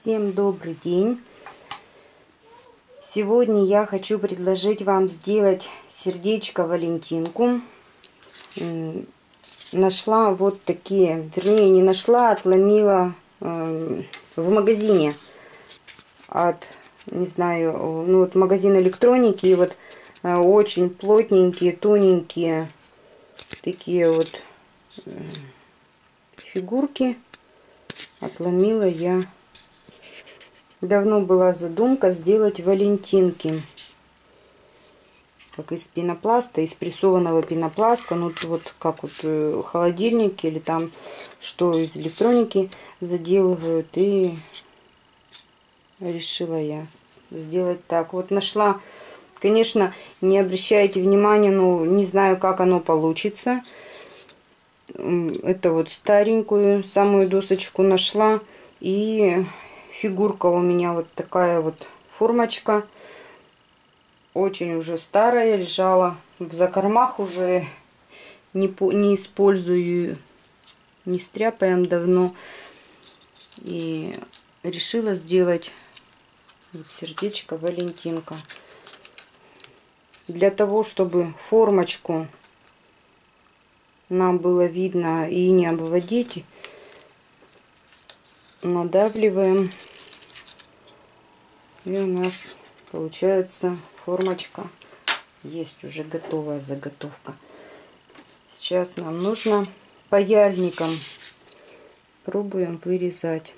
Всем добрый день! Сегодня я хочу предложить вам сделать сердечко Валентинку. Нашла вот такие, вернее не нашла, отломила в магазине от, не знаю, ну вот магазин электроники. И вот очень плотненькие, тоненькие такие вот фигурки отломила я. Давно была задумка сделать валентинки, как из пенопласта, из прессованного пенопласта. Ну вот как вот холодильник или там что из электроники заделывают. И решила я сделать так. Вот нашла, конечно, не обращайте внимания, ну не знаю, как оно получится. Это вот старенькую самую досочку нашла. И фигурка у меня вот такая вот формочка. Очень уже старая, лежала в закромах, уже не использую, не стряпаем давно. И решила сделать вот сердечко Валентинка. Для того, чтобы формочку нам было видно и не обводить, надавливаем. И у нас получается формочка. Есть уже готовая заготовка. Сейчас нам нужно паяльником. Пробуем вырезать.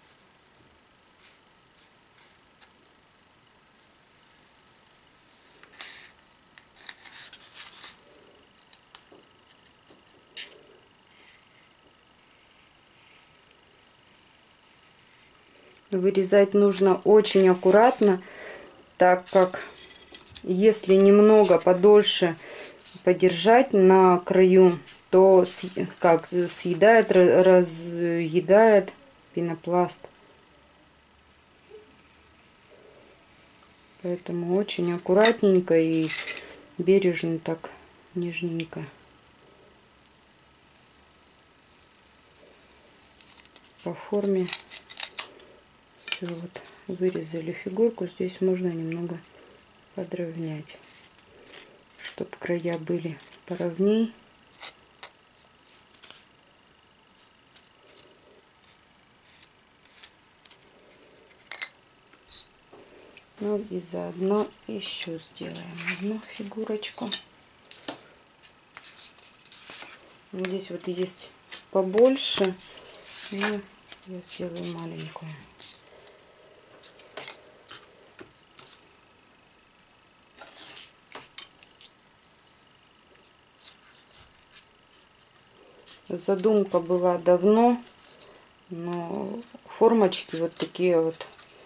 Вырезать нужно очень аккуратно, так как если немного подольше подержать на краю, то как съедает, разъедает пенопласт. Поэтому очень аккуратненько и бережно, так нежненько. По форме. Все, вот вырезали фигурку. Здесь можно немного подровнять, чтобы края были поровней. Ну и заодно еще сделаем одну фигурочку. Здесь вот есть побольше, но я сделаю маленькую. Задумка была давно, но формочки вот такие вот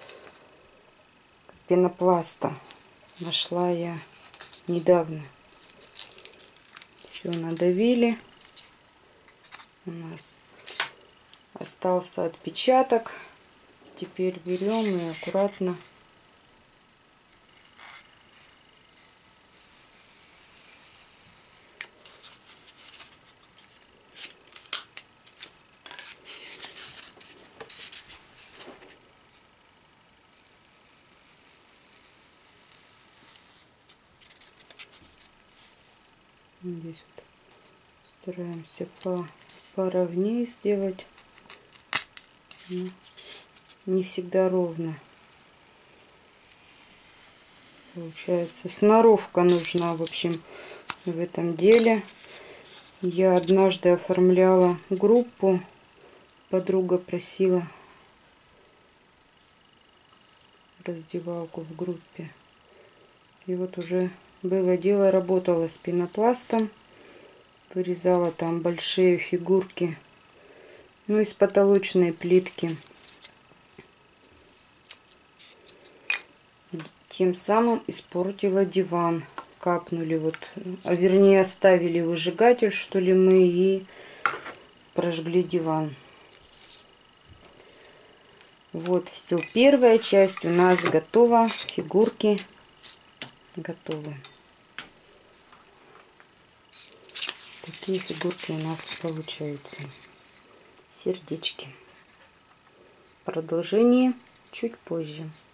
пенопласта нашла я недавно. Все надавили. У нас остался отпечаток. Теперь берем и аккуратно здесь вот стараемся поровнее сделать. Но не всегда ровно получается. Сноровка нужна, в общем, в этом деле. Я однажды оформляла группу, подруга просила раздевалку в группе. И вот уже было дело, работала с пенопластом, вырезала там большие фигурки, ну из потолочной плитки. Тем самым испортила диван. Капнули вот, а вернее оставили выжигатель, что ли, мы, и прожгли диван. Вот все, первая часть у нас готова, фигурки готовы. Такие фигурки у нас получаются, сердечки. Продолжение чуть позже.